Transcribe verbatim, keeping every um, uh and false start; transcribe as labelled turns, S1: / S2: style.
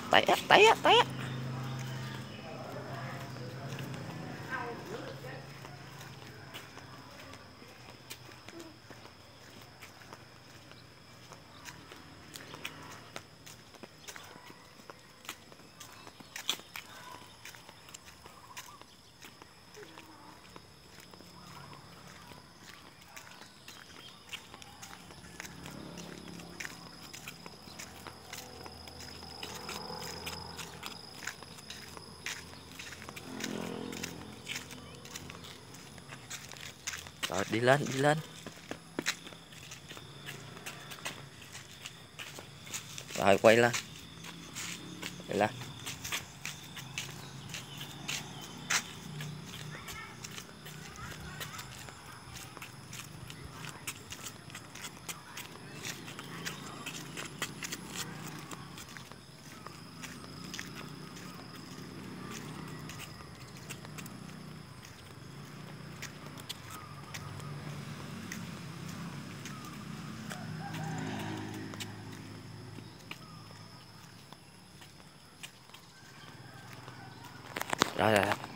S1: té té té. Rồi đi lên đi lên. Rồi quay lên. Quay lên. Rồi rồi.